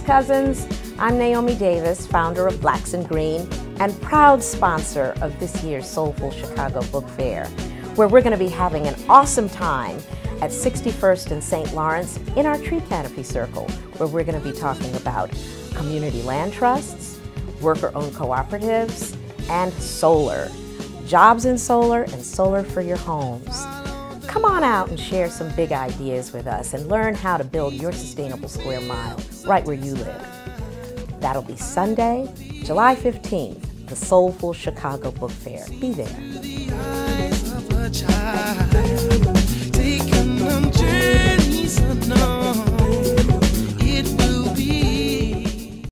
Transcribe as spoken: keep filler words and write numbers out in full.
Cousins. I'm Naomi Davis, founder of Blacks and Green and proud sponsor of this year's Soulful Chicago Book Fair, where we're going to be having an awesome time at sixty-first and Saint Lawrence in our Tree Canopy Circle, where we're going to be talking about community land trusts, worker-owned cooperatives, and solar. Jobs in solar and solar for your homes. Come on out and share some big ideas with us and learn how to build your sustainable square mile right where you live. That'll be Sunday, July fifteenth, the Soulful Chicago Book Fair. Be there. Taking on journeys unknown.